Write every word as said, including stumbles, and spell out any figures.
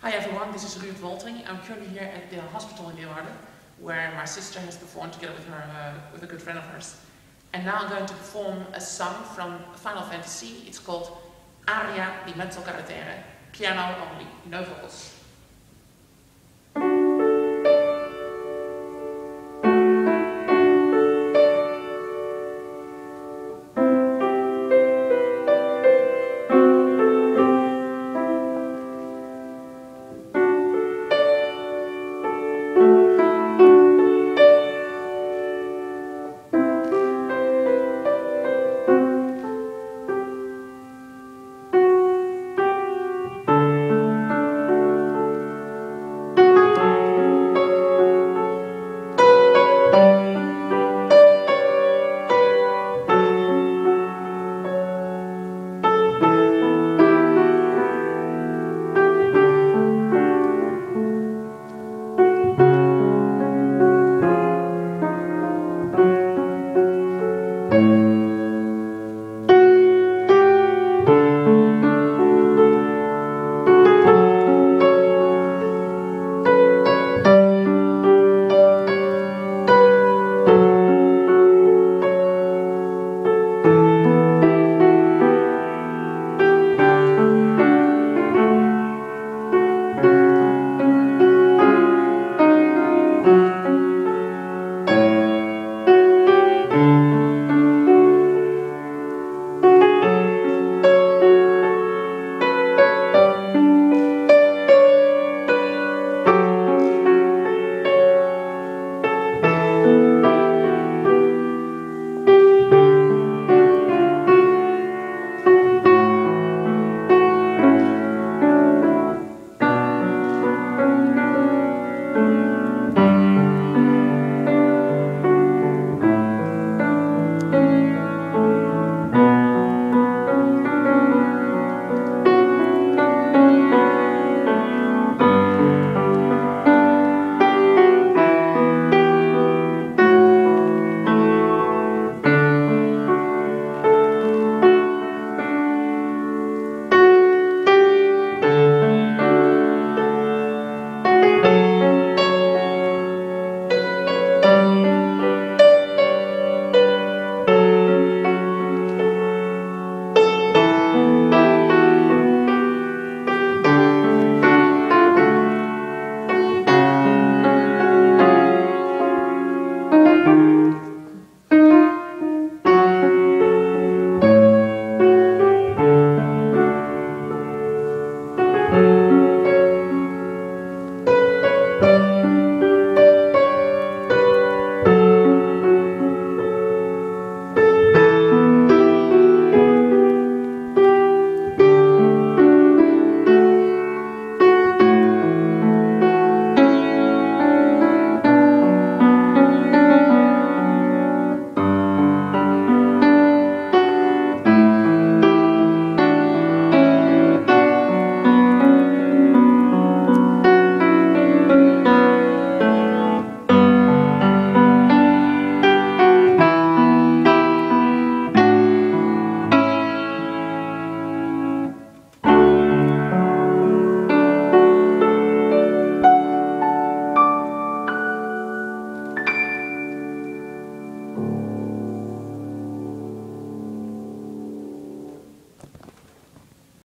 Hi everyone, this is Ruurd Woltring. I'm currently here at the hospital in Leeuwarden, where my sister has performed together with her, uh, with a good friend of hers. And now I'm going to perform a song from Final Fantasy. It's called Aria di Mezzo Carattere, piano only, no vocals.